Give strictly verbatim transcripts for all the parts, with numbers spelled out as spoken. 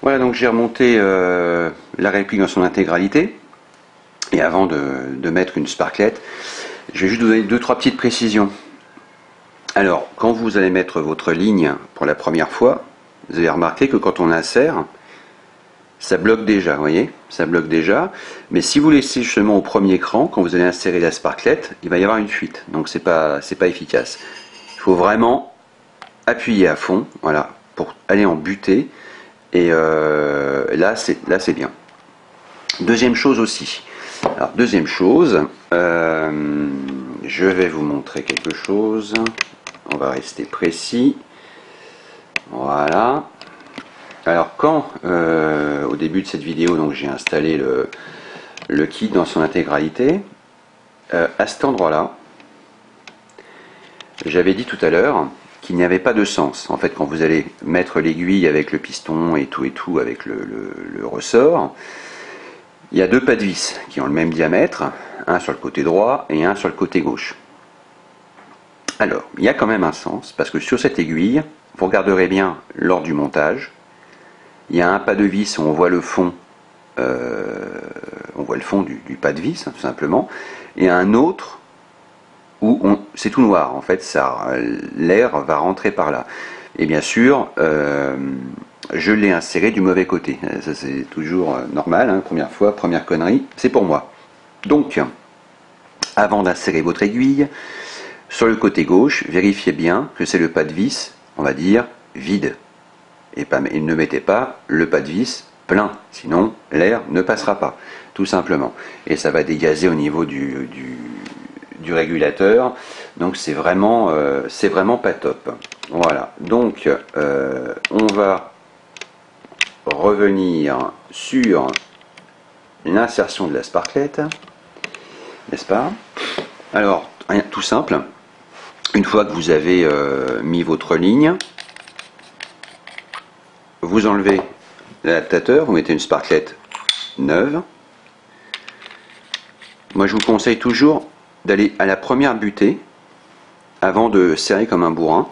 Voilà, donc j'ai remonté euh, la réplique dans son intégralité. Et avant de, de mettre une sparklette, je vais juste vous donner deux trois petites précisions. Alors, quand vous allez mettre votre ligne pour la première fois, vous avez remarqué que quand on insère, ça bloque déjà, vous voyez, ça bloque déjà. Mais si vous laissez justement au premier cran, quand vous allez insérer la sparklette, il va y avoir une fuite. Donc c'est pas, c'est pas efficace. Il faut vraiment appuyer à fond, voilà, pour aller en butée. Et euh, là, c'est là, c'est bien. Deuxième chose aussi. Alors, deuxième chose, euh, je vais vous montrer quelque chose. On va rester précis. Voilà. Alors, quand, euh, au début de cette vidéo, donc j'ai installé le, le kit dans son intégralité, euh, à cet endroit-là, j'avais dit tout à l'heure qu'il n'y avait pas de sens. En fait, quand vous allez mettre l'aiguille avec le piston et tout et tout, avec le, le, le ressort, il y a deux pas de vis qui ont le même diamètre, un sur le côté droit et un sur le côté gauche. Alors, il y a quand même un sens, parce que sur cette aiguille, vous regarderez bien lors du montage, il y a un pas de vis où on voit le fond, euh, on voit le fond du, du pas de vis, hein, tout simplement, et un autre où c'est tout noir, en fait, ça, l'air va rentrer par là. Et bien sûr, euh, je l'ai inséré du mauvais côté. Ça, c'est toujours normal, hein, première fois, première connerie, c'est pour moi. Donc, avant d'insérer votre aiguille, sur le côté gauche, vérifiez bien que c'est le pas de vis, on va dire, vide. Et, pas, et ne mettez pas le pas de vis plein, sinon l'air ne passera pas, tout simplement. Et ça va dégazer au niveau du, du, du régulateur, donc c'est vraiment, euh, c'est vraiment pas top. Voilà, donc euh, on va revenir sur l'insertion de la sparklette, n'est-ce pas? Alors, rien, tout simple, une fois que vous avez euh, mis votre ligne, vous enlevez l'adaptateur, vous mettez une sparklette neuve. Moi je vous conseille toujours d'aller à la première butée avant de serrer comme un bourrin.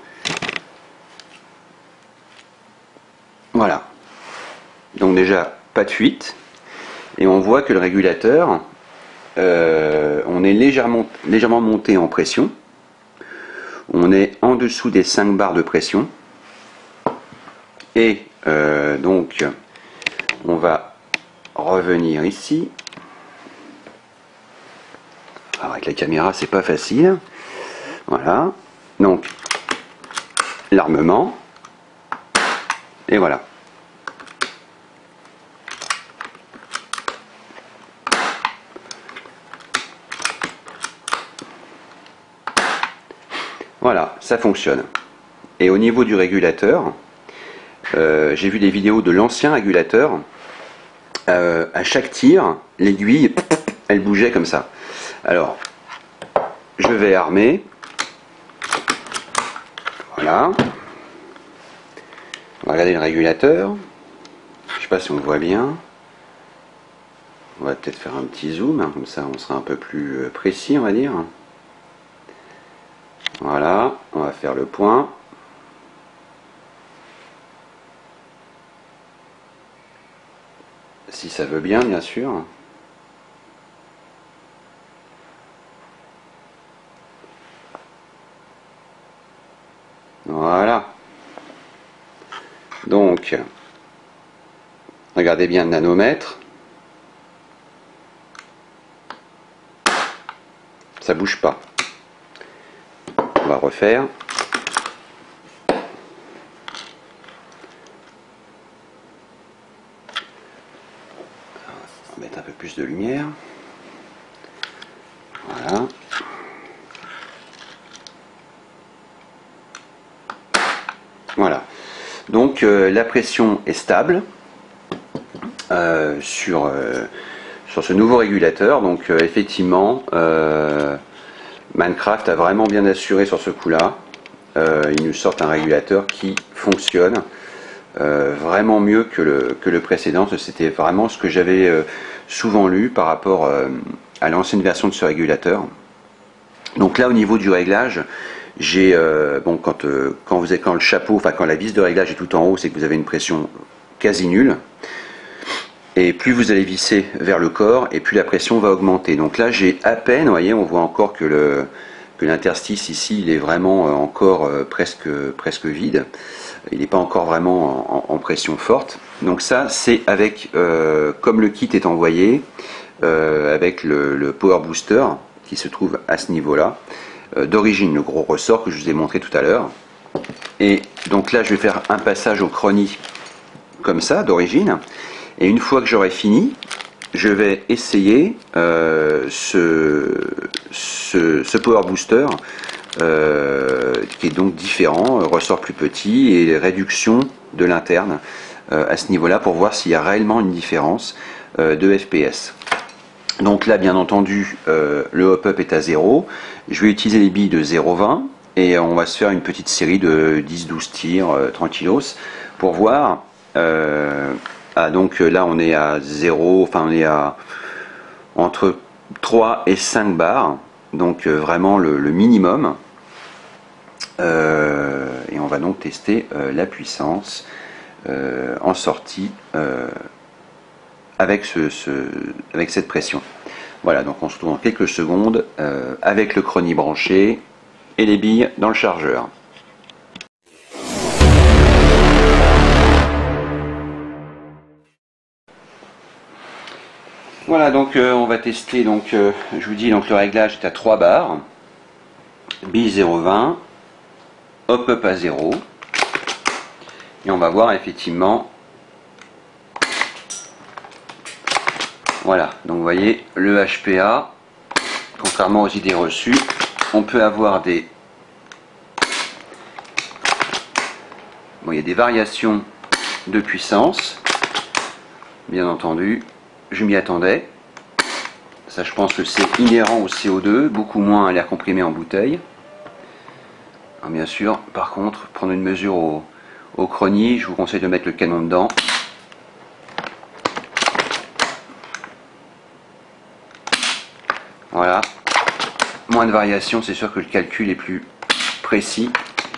Voilà. Donc déjà, pas de fuite. Et on voit que le régulateur, euh, on est légèrement, légèrement monté en pression. On est en dessous des cinq bars de pression. Et euh, donc, on va revenir ici. Alors avec la caméra, c'est pas facile. Voilà. Donc, l'armement. Et voilà. Voilà, ça fonctionne. Et au niveau du régulateur, euh, j'ai vu des vidéos de l'ancien régulateur. Euh, à chaque tir, l'aiguille, elle bougeait comme ça. Alors, je vais armer. Voilà. On va regarder le régulateur. Je ne sais pas si on le voit bien. On va peut-être faire un petit zoom, hein, comme ça on sera un peu plus précis, on va dire. Voilà, on va faire le point. Si ça veut bien, bien sûr. Voilà. Donc, regardez bien le nanomètre. Ça bouge pas. On va refaire. On va mettre un peu plus de lumière. Voilà. Voilà. Donc euh, la pression est stable euh, sur, euh, sur ce nouveau régulateur. Donc euh, effectivement, euh, Minecraft a vraiment bien assuré sur ce coup-là. Euh, il nous sort un régulateur qui fonctionne euh, vraiment mieux que le, que le précédent. C'était vraiment ce que j'avais euh, souvent lu par rapport euh, à l'ancienne version de ce régulateur. Donc là, au niveau du réglage, j'ai euh, bon quand euh, quand vous êtes quand le chapeau, enfin quand la vis de réglage est tout en haut, c'est que vous avez une pression quasi nul. Et plus vous allez visser vers le corps, et plus la pression va augmenter. Donc là, j'ai à peine, vous voyez, on voit encore que le que l'interstice ici, il est vraiment encore euh, presque, presque vide. Il n'est pas encore vraiment en, en pression forte. Donc ça, c'est avec, euh, comme le kit est envoyé, euh, avec le, le Power Booster, qui se trouve à ce niveau-là, euh, d'origine, le gros ressort que je vous ai montré tout à l'heure. Et donc là, je vais faire un passage au chrony, comme ça, d'origine. Et une fois que j'aurai fini, je vais essayer euh, ce, ce, ce Power Booster euh, qui est donc différent, ressort plus petit et réduction de l'interne euh, à ce niveau-là pour voir s'il y a réellement une différence euh, de F P S. Donc là, bien entendu, euh, le hop-up est à zéro. Je vais utiliser les billes de zéro virgule vingt et on va se faire une petite série de dix douze tirs euh, tranquillos pour voir. Euh, Ah, donc là on est à zéro, enfin on est à entre trois et cinq bars, donc euh, vraiment le, le minimum. Euh, et on va donc tester euh, la puissance euh, en sortie euh, avec, ce, ce, avec cette pression. Voilà, donc on se retrouve dans quelques secondes euh, avec le chrony branché et les billes dans le chargeur. Voilà, donc euh, on va tester, donc euh, je vous dis, donc le réglage est à trois bars, bille zéro virgule vingt, hop-up à zéro, et on va voir effectivement, voilà, donc vous voyez, le H P A, contrairement aux idées reçues, on peut avoir des, bon, il y a des variations de puissance, bien entendu. Je m'y attendais. Ça, je pense que c'est inhérent au C O deux, beaucoup moins à l'air comprimé en bouteille. Alors, bien sûr, par contre, prendre une mesure au, au chrony, je vous conseille de mettre le canon dedans. Voilà. Moins de variations, c'est sûr que le calcul est plus précis.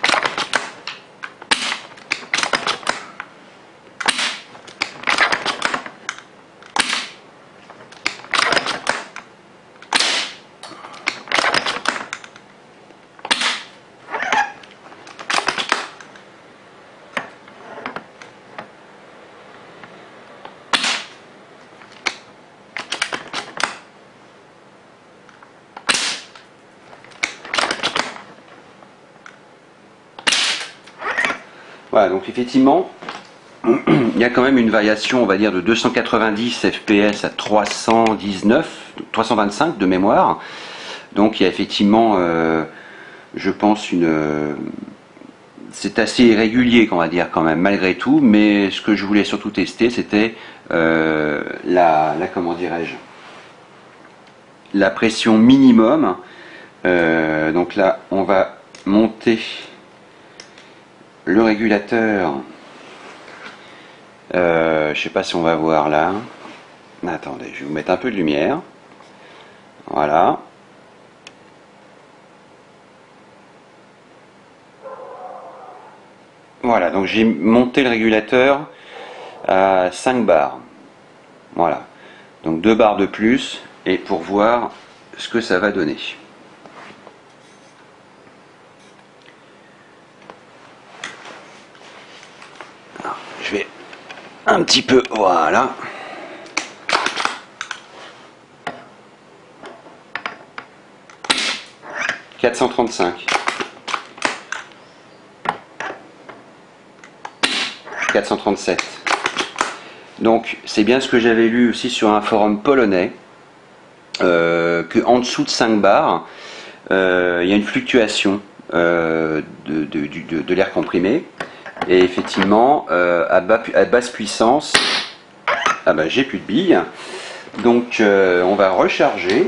Voilà, donc effectivement, il y a quand même une variation, on va dire, de deux cent quatre-vingt-dix F P S à trois cent dix-neuf, trois cent vingt-cinq de mémoire. Donc il y a effectivement, euh, je pense, une... Euh, c'est assez irrégulier, qu'on va dire, quand même, malgré tout. Mais ce que je voulais surtout tester, c'était euh, la, la, comment dirais-je, la pression minimum. Euh, donc là, on va monter le régulateur, euh, je sais pas si on va voir là. Attendez, je vais vous mettre un peu de lumière. Voilà. Voilà, donc j'ai monté le régulateur à cinq bars. Voilà. Donc deux bars de plus, et pour voir ce que ça va donner. Je vais un petit peu, voilà. quatre cent trente-cinq. quatre cent trente-sept. Donc c'est bien ce que j'avais lu aussi sur un forum polonais, euh, que en dessous de cinq bars, euh, il y a une fluctuation euh, de, de, de, de l'air comprimé. Et effectivement, euh, à, bas, à basse puissance, ah ben, j'ai plus de billes. Donc euh, on va recharger.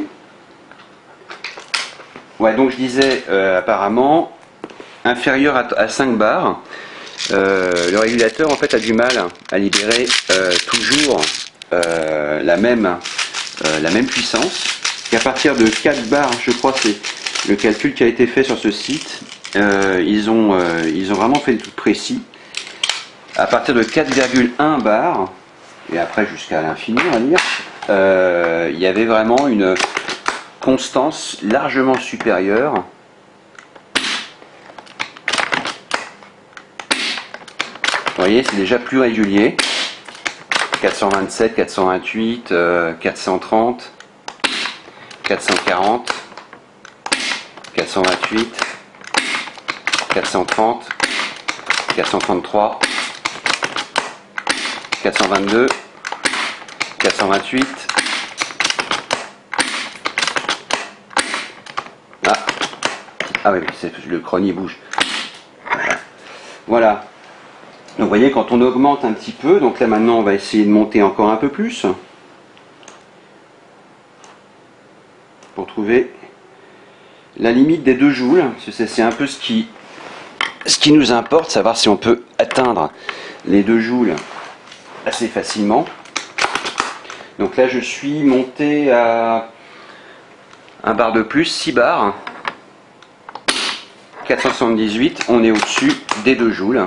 Ouais, donc je disais, euh, apparemment, inférieur à, à cinq bars, euh, le régulateur en fait a du mal à libérer euh, toujours euh, la, même, euh, la même puissance. Et à partir de quatre bars, je crois que c'est le calcul qui a été fait sur ce site. Euh, ils, ont, euh, ils ont vraiment fait le tout précis. à partir de quatre virgule un bar, et après jusqu'à l'infini on va dire, euh, il y avait vraiment une constance largement supérieure. Vous voyez, c'est déjà plus régulier. quatre cent vingt-sept, quatre cent vingt-huit, euh, quatre cent trente, quatre cent quarante, quatre cent vingt-huit, quatre cent trente, quatre cent trente-trois, quatre cent vingt-deux, quatre cent vingt-huit. Ah, ah oui, le chrony bouge. Voilà. Voilà. Donc vous voyez, quand on augmente un petit peu, donc là maintenant on va essayer de monter encore un peu plus pour trouver la limite des deux joules. C'est un peu ce qui, ce qui nous importe, savoir si on peut atteindre les deux joules assez facilement. Donc là je suis monté à un bar de plus, six bars, quatre cent soixante-dix-huit, on est au-dessus des deux joules.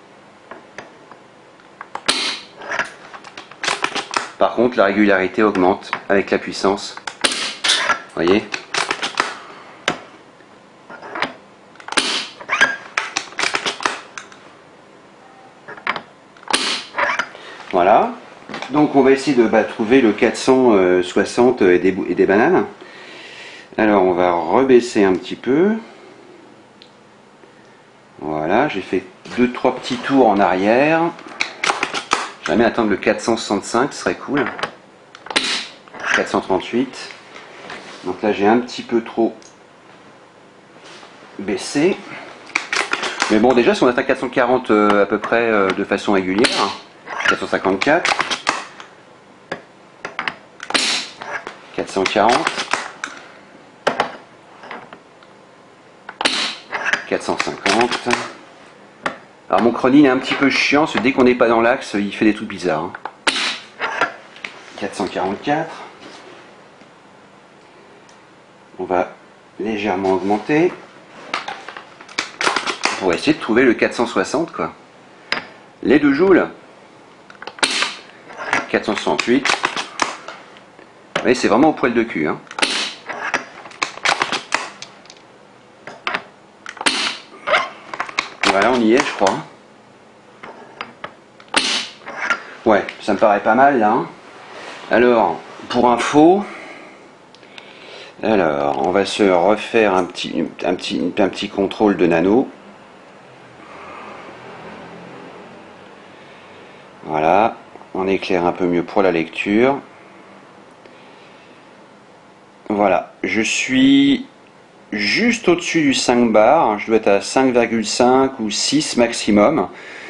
Par contre, la régularité augmente avec la puissance. Vous voyez ? Voilà. Donc on va essayer de bah, trouver le quatre cent soixante et des, et des bananes. Alors on va rebaisser un petit peu. Voilà, j'ai fait deux trois petits tours en arrière. Jamais atteindre le quatre cent soixante-cinq, ce serait cool. quatre cent trente-huit. Donc là j'ai un petit peu trop baissé. Mais bon, déjà si on atteint quatre cent quarante euh, à peu près euh, de façon régulière, quatre cent cinquante-quatre, quatre cent quarante, quatre cent cinquante. Alors mon chrony est un petit peu chiant, parce que dès qu'on n'est pas dans l'axe, il fait des trucs bizarres. quatre cent quarante-quatre. On va légèrement augmenter pour essayer de trouver le quatre cent soixante, quoi. Les deux joules. quatre cent soixante-huit. Vous voyez, c'est vraiment au poil de cul, hein. Voilà, on y est, je crois. Ouais, ça me paraît pas mal, là. Hein. Alors, pour info, alors, on va se refaire un petit, un petit, un petit contrôle de nano. Voilà, on éclaire un peu mieux pour la lecture. Voilà, je suis juste au-dessus du cinq bar, je dois être à cinq virgule cinq ou six maximum.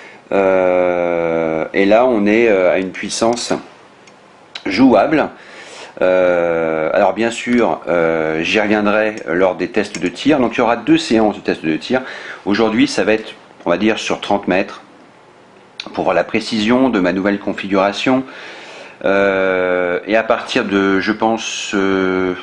Euh, et là, on est à une puissance jouable. Euh, alors bien sûr, euh, j'y reviendrai lors des tests de tir. Donc il y aura deux séances de tests de tir. Aujourd'hui, ça va être, on va dire, sur trente mètres, pour voir la précision de ma nouvelle configuration. Euh, et à partir de, je pense, euh,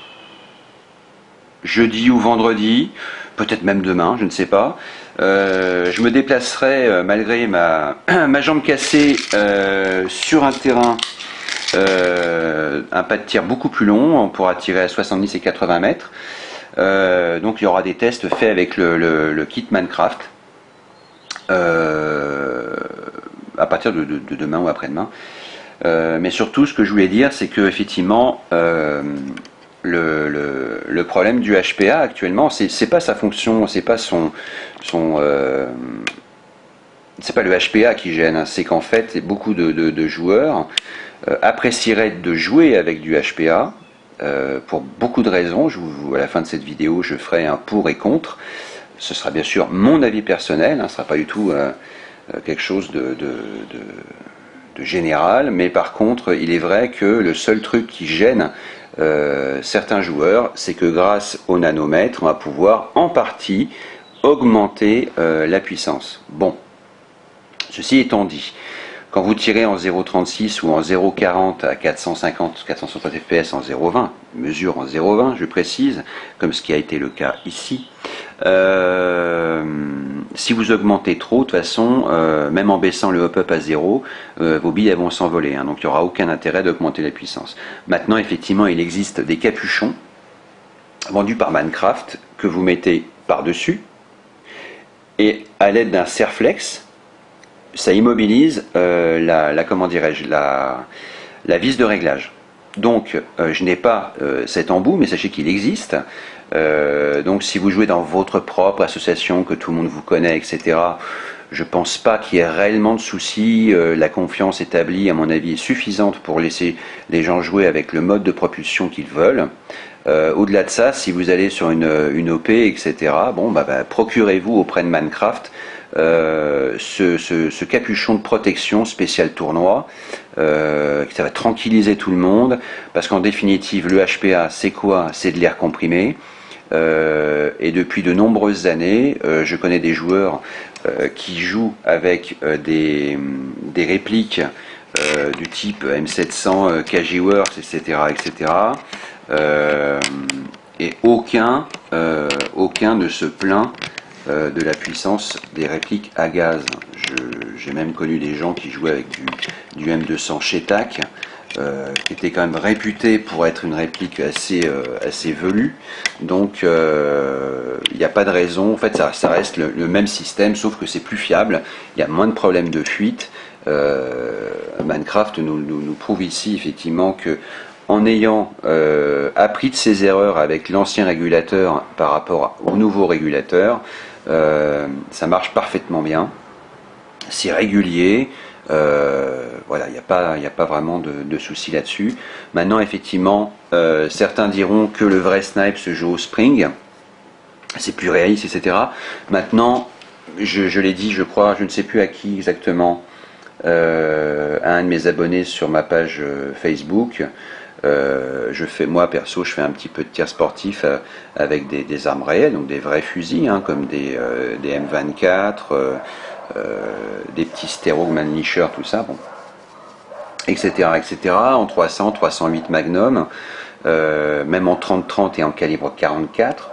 jeudi ou vendredi, peut-être même demain, je ne sais pas, euh, je me déplacerai, euh, malgré ma, ma jambe cassée, euh, sur un terrain, euh, un pas de tir beaucoup plus long. On pourra tirer à soixante-dix et quatre-vingts mètres. Euh, donc il y aura des tests faits avec le, le, le kit Manecraft. Euh, à partir de, de, de demain ou après-demain. Euh, mais surtout, ce que je voulais dire, c'est que effectivement, euh, le, le, le problème du H P A actuellement, c'est pas sa fonction, c'est pas son, son euh, c'est pas le H P A qui gêne, hein, c'est qu'en fait, beaucoup de, de, de joueurs euh, apprécieraient de jouer avec du H P A euh, pour beaucoup de raisons. Je vous, à la fin de cette vidéo, je ferai un pour et contre. Ce sera bien sûr mon avis personnel, hein, ce ne sera pas du tout euh, quelque chose de, de, de, de général, mais par contre, il est vrai que le seul truc qui gêne euh, certains joueurs, c'est que grâce au nanomètre, on va pouvoir en partie augmenter euh, la puissance. Bon, ceci étant dit, quand vous tirez en zéro virgule trente-six ou en zéro virgule quarante à quatre cent cinquante quatre cent soixante F P S en zéro virgule vingt, mesure en zéro virgule vingt, je précise, comme ce qui a été le cas ici, Euh, si vous augmentez trop, de toute façon, euh, même en baissant le hop-up à zéro, euh, vos billes elles vont s'envoler, hein, donc il n'y aura aucun intérêt d'augmenter la puissance. Maintenant, effectivement, il existe des capuchons vendus par Minecraft que vous mettez par-dessus, et à l'aide d'un serflex, ça immobilise euh, la, la, comment dirais-je, la, la vis de réglage. Donc, euh, je n'ai pas euh, cet embout, mais sachez qu'il existe. Euh, donc, si vous jouez dans votre propre association, que tout le monde vous connaît, et cetera, je ne pense pas qu'il y ait réellement de soucis. Euh, la confiance établie, à mon avis, est suffisante pour laisser les gens jouer avec le mode de propulsion qu'ils veulent. Euh, Au-delà de ça, si vous allez sur une, une O P, et cetera, bon, bah, bah, procurez-vous auprès de Minecraft Euh, ce, ce, ce capuchon de protection spécial tournoi, euh, ça va tranquilliser tout le monde, parce qu'en définitive, le H P A, c'est quoi? C'est de l'air comprimé. Euh, et depuis de nombreuses années, euh, je connais des joueurs euh, qui jouent avec euh, des, des répliques euh, du type M sept cents, euh, K G Works, et cetera, et cetera. Euh, et aucun, euh, aucun ne se plaint de la puissance des répliques à gaz. J'ai même connu des gens qui jouaient avec du, du M deux cents chez T A C, euh, qui était quand même réputé pour être une réplique assez, euh, assez velue. Donc il euh, n'y a pas de raison, en fait ça, ça reste le, le même système, sauf que c'est plus fiable, il y a moins de problèmes de fuite. Euh, Minecraft nous, nous, nous prouve ici effectivement que en ayant euh, appris de ses erreurs avec l'ancien régulateur par rapport au nouveau régulateur, euh, ça marche parfaitement bien, c'est régulier, euh, voilà, il n'y a pas, il n'y a pas vraiment de, de soucis là-dessus. Maintenant, effectivement, euh, certains diront que le vrai snipe se joue au spring, c'est plus réaliste, et cetera. Maintenant, je, je l'ai dit, je crois, je ne sais plus à qui exactement, euh, à un de mes abonnés sur ma page euh, Facebook. Euh, je fais, moi perso, je fais un petit peu de tir sportif euh, avec des, des armes réelles, donc des vrais fusils, hein, comme des, euh, des M vingt-quatre, euh, euh, des petits stéros, Mannlicher, tout ça, bon, et cetera, et cetera. En trois cents, trois cent huit Magnum, euh, même en trente trente et en calibre quarante-quatre.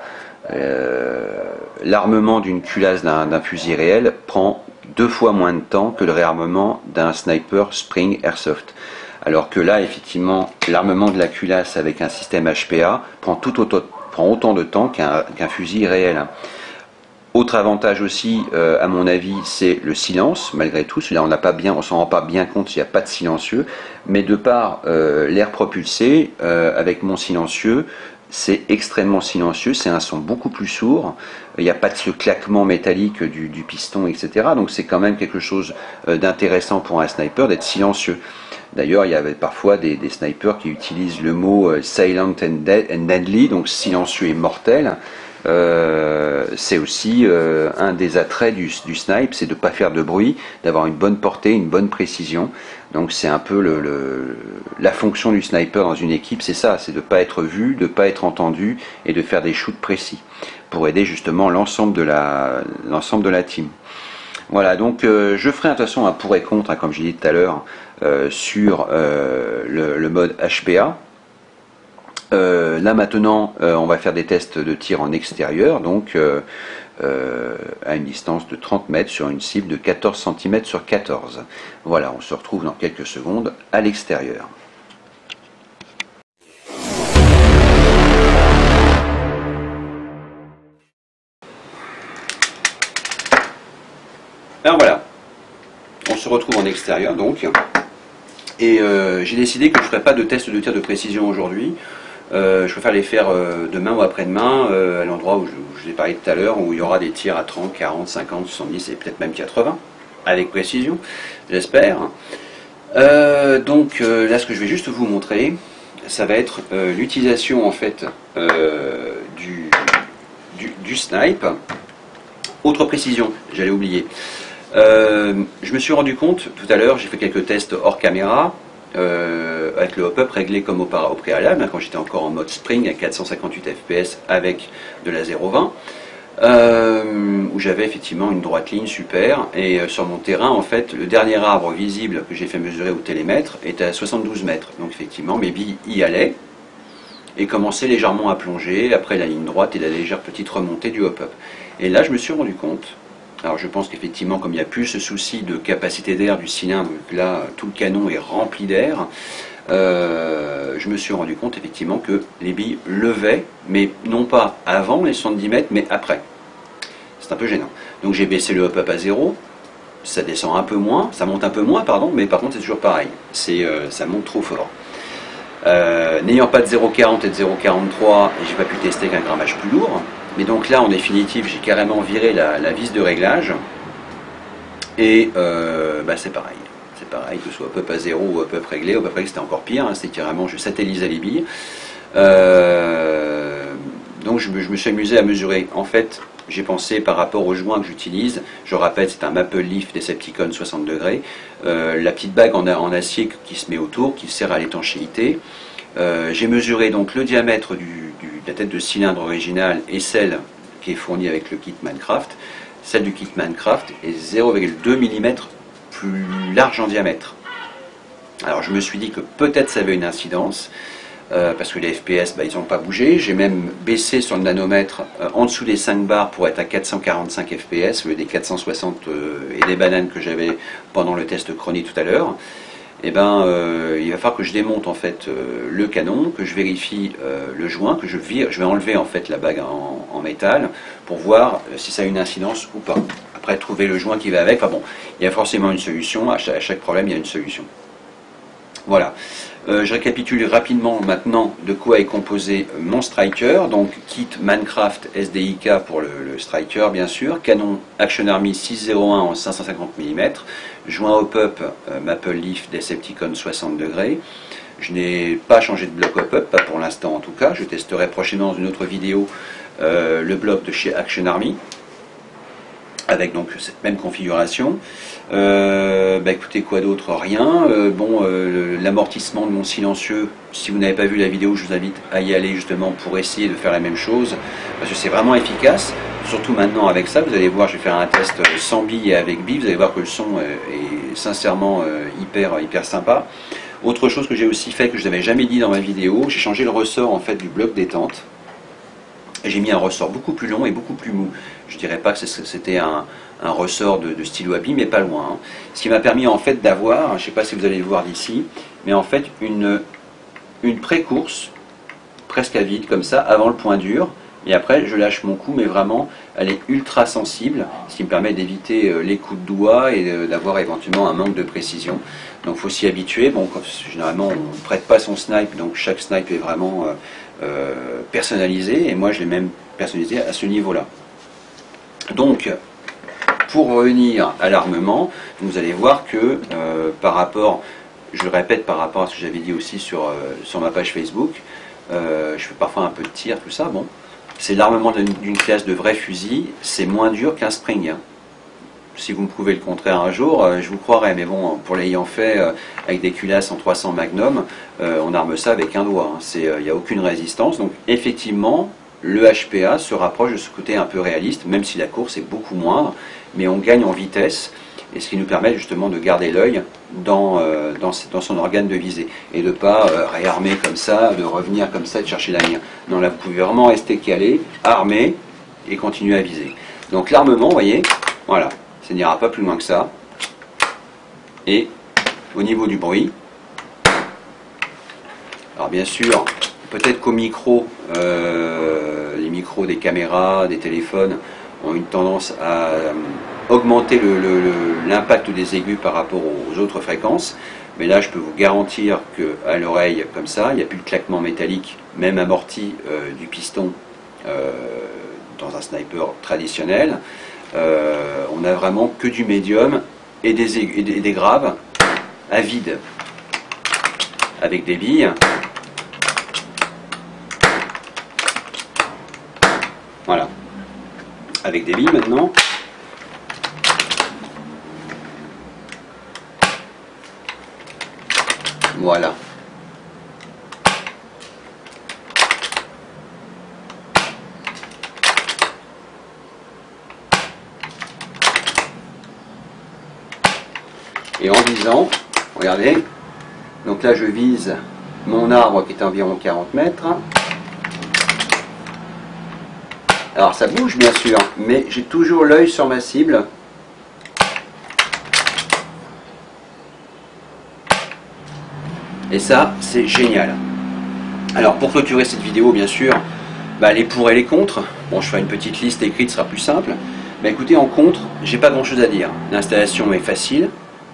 Euh, L'armement d'une culasse d'un fusil réel prend deux fois moins de temps que le réarmement d'un sniper Spring Airsoft. Alors que là, effectivement, l'armement de la culasse avec un système H P A prend, tout autant, prend autant de temps qu'un qu'un fusil réel. Autre avantage aussi, euh, à mon avis, c'est le silence, malgré tout. Là, on n'a pas bien, on s'en rend pas bien compte s'il n'y a pas de silencieux. Mais de par euh, l'air propulsé, euh, avec mon silencieux, c'est extrêmement silencieux, c'est un son beaucoup plus sourd, il n'y a pas de ce claquement métallique du, du piston, et cetera. Donc c'est quand même quelque chose d'intéressant pour un sniper d'être silencieux. D'ailleurs, il y avait parfois des, des snipers qui utilisent le mot euh, silent and, dead, and deadly, donc silencieux et mortel. Euh, c'est aussi euh, un des attraits du, du snipe, c'est de ne pas faire de bruit, d'avoir une bonne portée, une bonne précision. Donc c'est un peu le, le, la fonction du sniper dans une équipe, c'est ça, c'est de ne pas être vu, de ne pas être entendu et de faire des shoots précis pour aider justement l'ensemble de la, l'ensemble de la team. Voilà, donc euh, je ferai de toute façon un pour et contre, hein, comme j'ai dit tout à l'heure, euh, sur euh, le, le mode H P A. Euh, là maintenant, euh, on va faire des tests de tir en extérieur, donc euh, euh, à une distance de trente mètres sur une cible de quatorze centimètres sur quatorze. Voilà, on se retrouve dans quelques secondes à l'extérieur. Alors voilà, on se retrouve en extérieur donc, et euh, j'ai décidé que je ne ferai pas de test de tir de précision aujourd'hui. Euh, je préfère les faire euh, demain ou après-demain, euh, à l'endroit où je, où je l'ai parlé tout à l'heure, où il y aura des tirs à trente, quarante, cinquante, soixante-dix et peut-être même quatre-vingts, avec précision, j'espère. Euh, donc euh, là, ce que je vais juste vous montrer, ça va être euh, l'utilisation en fait euh, du, du, du snipe. Autre précision, j'allais oublier. Euh, je me suis rendu compte tout à l'heure, j'ai fait quelques tests hors caméra, euh, avec le hop-up réglé comme au, au préalable, hein, quand j'étais encore en mode spring à quatre cent cinquante-huit F P S avec de la zéro vingt, euh, où j'avais effectivement une droite ligne super, et euh, sur mon terrain, en fait, le dernier arbre visible que j'ai fait mesurer au télémètre était à soixante-douze mètres, donc effectivement mes billes y allaient, et commencer légèrement à plonger après la ligne droite et la légère petite remontée du hop-up. Et là je me suis rendu compte, alors je pense qu'effectivement comme il n'y a plus ce souci de capacité d'air du cylindre, là tout le canon est rempli d'air, euh, je me suis rendu compte effectivement que les billes levaient, mais non pas avant les soixante-dix mètres, mais après. C'est un peu gênant. Donc j'ai baissé le hop-up à zéro, ça descend un peu moins, ça monte un peu moins, pardon, mais par contre c'est toujours pareil, c'est, euh, ça monte trop fort. Euh, N'ayant pas de zéro virgule quarante et de zéro virgule quarante-trois, j'ai pas pu tester qu'un grammage plus lourd, mais donc là en définitive j'ai carrément viré la, la vis de réglage, et euh, bah, c'est pareil. C'est pareil, que ce soit hop-up à zéro ou hop-up réglé, hop-up réglé c'était encore pire, hein, c'était carrément je satellisais les billes. Euh, donc je me, je me suis amusé à mesurer, en fait, j'ai pensé par rapport au joint que j'utilise, je rappelle c'est un Maple Leaf Decepticon soixante degrés, euh, la petite bague en, en acier qui se met autour, qui sert à l'étanchéité. Euh, j'ai mesuré donc le diamètre du, du, de la tête de cylindre originale et celle qui est fournie avec le kit Manecraft. Celle du kit Manecraft est zéro virgule deux millimètres plus large en diamètre. Alors je me suis dit que peut-être ça avait une incidence, Euh, parce que les F P S, bah, ils n'ont pas bougé. J'ai même baissé sur le nanomètre euh, en dessous des cinq bars pour être à quatre cent quarante-cinq F P S, au lieu des quatre cent soixante euh, et des bananes que j'avais pendant le test chronie tout à l'heure. Et ben, euh, il va falloir que je démonte en fait euh, le canon, que je vérifie euh, le joint, que je vire. Je vais enlever en fait la bague en, en métal pour voir euh, si ça a une incidence ou pas. Après, trouver le joint qui va avec. Enfin bon, il y a forcément une solution. À chaque, à chaque problème, il y a une solution. Voilà. Euh, je récapitule rapidement maintenant de quoi est composé mon striker. Donc kit Manecraft S D I K pour le, le striker bien sûr, canon Action Army six zéro un en cinq cent cinquante millimètres, joint hop-up euh, Maple Leaf Decepticon soixante degrés. Je n'ai pas changé de bloc hop-up, pas pour l'instant en tout cas. Je testerai prochainement dans une autre vidéo euh, le bloc de chez Action Army, avec donc cette même configuration. Euh, bah écoutez, quoi d'autre? Rien. Euh, bon, euh, l'amortissement de mon silencieux, si vous n'avez pas vu la vidéo, je vous invite à y aller justement pour essayer de faire la même chose, parce que c'est vraiment efficace. Surtout maintenant avec ça, vous allez voir, je vais faire un test sans billes et avec billes, vous allez voir que le son est sincèrement hyper, hyper sympa. Autre chose que j'ai aussi fait, que je n'avais jamais dit dans ma vidéo, j'ai changé le ressort en fait du bloc détente. J'ai mis un ressort beaucoup plus long et beaucoup plus mou. Je dirais pas que c'était un, un ressort de, de stylo à billes, mais pas loin. Hein. Ce qui m'a permis en fait d'avoir, je ne sais pas si vous allez le voir d'ici, mais en fait une, une pré-course presque à vide comme ça, avant le point dur. Et après je lâche mon coup, mais vraiment elle est ultra sensible, ce qui me permet d'éviter les coups de doigt et d'avoir éventuellement un manque de précision. Donc il faut s'y habituer. Bon, généralement on ne prête pas son snipe, donc chaque snipe est vraiment euh, euh, personnalisé, et moi je l'ai même personnalisé à ce niveau-là. Donc, pour revenir à l'armement, vous allez voir que euh, par rapport, je le répète par rapport à ce que j'avais dit aussi sur, euh, sur ma page Facebook, euh, je fais parfois un peu de tir, tout ça, bon, c'est l'armement d'une classe de vrai fusil, c'est moins dur qu'un Spring. Hein. Si vous me prouvez le contraire un jour, euh, je vous croirais, mais bon, pour l'ayant fait euh, avec des culasses en trois cents Magnum, euh, on arme ça avec un doigt, il hein. n'y euh, a aucune résistance, donc effectivement, le H P A se rapproche de ce côté un peu réaliste, même si la course est beaucoup moindre, mais on gagne en vitesse, et ce qui nous permet justement de garder l'œil dans, euh, dans, dans son organe de visée, et de ne pas euh, réarmer comme ça, de revenir comme ça et de chercher la mire. Non, là vous pouvez vraiment rester calé, armé, et continuer à viser. Donc l'armement, vous voyez, voilà, ça n'ira pas plus loin que ça. Et au niveau du bruit, alors bien sûr, peut-être qu'au micro, euh, les micros des caméras, des téléphones ont une tendance à euh, augmenter l'impact des aigus par rapport aux autres fréquences. Mais là, je peux vous garantir qu'à l'oreille, comme ça, il n'y a plus de claquement métallique, même amorti euh, du piston euh, dans un sniper traditionnel. Euh, on n'a vraiment que du médium et des, aigus, et des, et des graves à vide, avec des billes. Voilà, avec des billes maintenant. Voilà. Et en visant, regardez, donc là je vise mon arbre qui est environ quarante mètres. Alors ça bouge bien sûr, mais j'ai toujours l'œil sur ma cible. Et ça, c'est génial. Alors pour clôturer cette vidéo, bien sûr, bah, les pour et les contre. Bon, je ferai une petite liste écrite, ce sera plus simple. Bah, écoutez, en contre, j'ai pas grand chose à dire. L'installation est facile.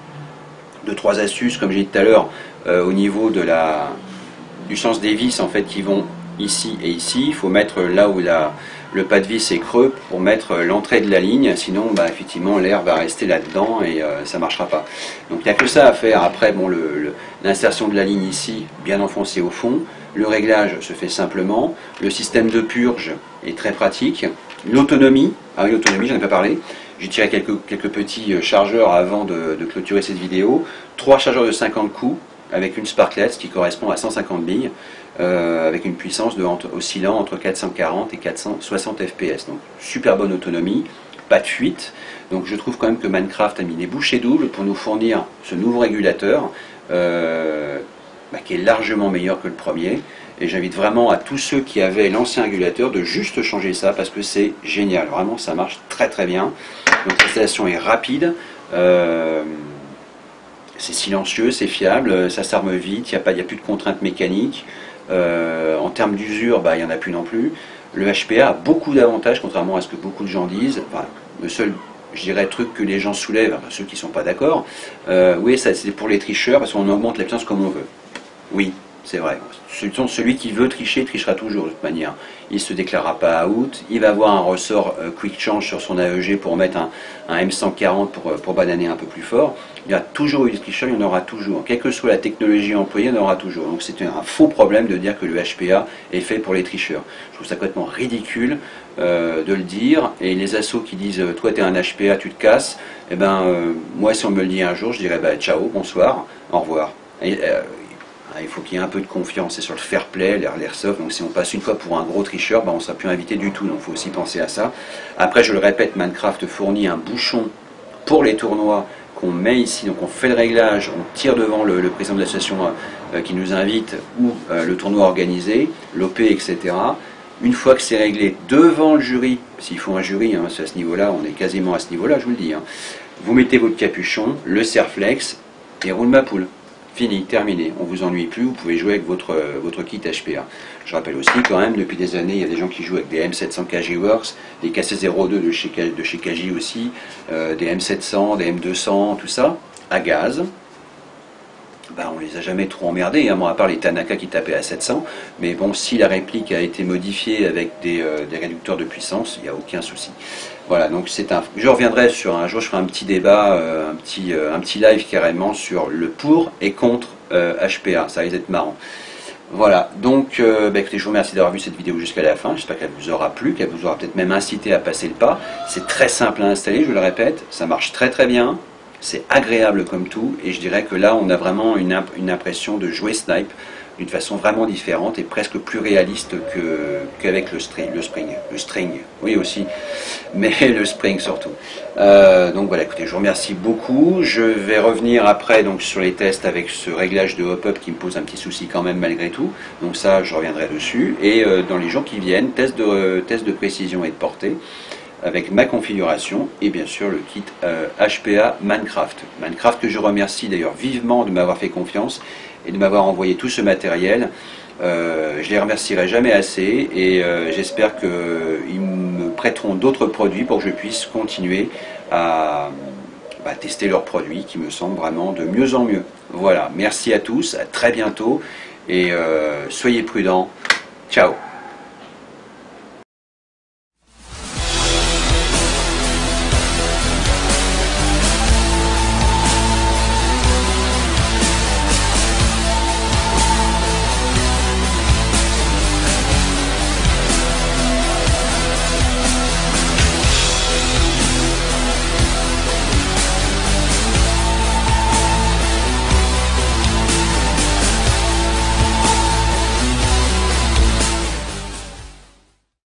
Deux, trois astuces, comme j'ai dit tout à l'heure, euh, au niveau de la, du sens des vis en fait qui vont ici et ici. Il faut mettre là où la, le pas de vis est creux pour mettre l'entrée de la ligne. Sinon, bah, effectivement, l'air va rester là-dedans et euh, ça ne marchera pas. Donc il n'y a que ça à faire. Après, bon, l'insertion de la ligne ici, bien enfoncée au fond. Le réglage se fait simplement. Le système de purge est très pratique. L'autonomie, ah oui, l'autonomie, j'en ai pas parlé. J'ai tiré quelques, quelques petits chargeurs avant de, de clôturer cette vidéo. Trois chargeurs de cinquante coups avec une Sparklet qui correspond à cent cinquante billes, euh, avec une puissance de, entre, oscillant entre quatre cent quarante et quatre cent soixante F P S. Donc super bonne autonomie, pas de fuite. Donc je trouve quand même que Manecraft a mis des bouchées doubles pour nous fournir ce nouveau régulateur euh, bah, qui est largement meilleur que le premier. Et j'invite vraiment à tous ceux qui avaient l'ancien régulateur de juste changer ça parce que c'est génial. Vraiment, ça marche très très bien. Donc l'installation est rapide, euh, c'est silencieux, c'est fiable, ça s'arme vite, il n'y a, a plus de contraintes mécaniques. Euh, en termes d'usure, bah, il n'y en a plus non plus. Le H P A a beaucoup d'avantages, contrairement à ce que beaucoup de gens disent. Enfin, le seul, je dirais, truc que les gens soulèvent, enfin, ceux qui ne sont pas d'accord, euh, oui, ça c'est pour les tricheurs parce qu'on augmente la puissance comme on veut. Oui. C'est vrai. Celui qui veut tricher, trichera toujours de toute manière. Il ne se déclarera pas out. Il va avoir un ressort euh, Quick Change sur son A E G pour mettre un, un M cent quarante pour, pour bananer un peu plus fort. Il y a toujours eu des tricheurs, il y en aura toujours. Quelle que soit la technologie employée, il y en aura toujours. Donc c'est un faux problème de dire que le H P A est fait pour les tricheurs. Je trouve ça complètement ridicule euh, de le dire. Et les assos qui disent « toi tu es un H P A, tu te casses », eh ben euh, moi si on me le dit un jour, je dirais bah, « ciao, bonsoir, au revoir ». Et, euh, il faut qu'il y ait un peu de confiance, c'est sur le fair play, l'airsoft. Donc si on passe une fois pour un gros tricheur, ben on ne sera plus invité du tout. Donc il faut aussi penser à ça. Après, je le répète, Manecraft fournit un bouchon pour les tournois qu'on met ici. Donc on fait le réglage, on tire devant le, le président de l'association euh, qui nous invite ou euh, le tournoi organisé, l'O P, et cetera. Une fois que c'est réglé devant le jury, s'il faut un jury, hein, à ce niveau-là, on est quasiment à ce niveau-là, je vous le dis. Hein, vous mettez votre capuchon, le Serflex et roule ma poule. Fini, terminé, on ne vous ennuie plus, vous pouvez jouer avec votre, votre kit H P A. Je rappelle aussi quand même, depuis des années, il y a des gens qui jouent avec des M sept cents K G Works, des K C zéro deux de chez, de chez K J aussi, euh, des M sept cents, des M deux cents, tout ça, à gaz. Ben, on les a jamais trop emmerdés, hein, bon, à part les Tanaka qui tapaient à sept cents, mais bon, si la réplique a été modifiée avec des, euh, des réducteurs de puissance, il n'y a aucun souci. Voilà, donc c'est un. Je reviendrai sur un jour, je ferai un petit débat, euh, un, petit, euh, un petit live carrément sur le pour et contre euh, H P A, ça risque d'être marrant. Voilà, donc euh, bah, écoutez, je vous remercie d'avoir vu cette vidéo jusqu'à la fin, j'espère qu'elle vous aura plu, qu'elle vous aura peut-être même incité à passer le pas. C'est très simple à installer, je le répète, ça marche très très bien. C'est agréable comme tout, et je dirais que là, on a vraiment une, imp une impression de jouer Snipe d'une façon vraiment différente et presque plus réaliste qu'avec que le, string, le spring. Le string, oui aussi, mais le spring surtout. Euh, donc voilà, écoutez, je vous remercie beaucoup. Je vais revenir après donc, sur les tests avec ce réglage de hop-up qui me pose un petit souci quand même malgré tout. Donc ça, je reviendrai dessus. Et euh, dans les jours qui viennent, test de, euh, test de précision et de portée, avec ma configuration et bien sûr le kit euh, H P A Manecraft. Manecraft que je remercie d'ailleurs vivement de m'avoir fait confiance et de m'avoir envoyé tout ce matériel. Euh, je les remercierai jamais assez et euh, j'espère qu'ils me prêteront d'autres produits pour que je puisse continuer à bah, tester leurs produits qui me semblent vraiment de mieux en mieux. Voilà, merci à tous, à très bientôt et euh, soyez prudents. Ciao.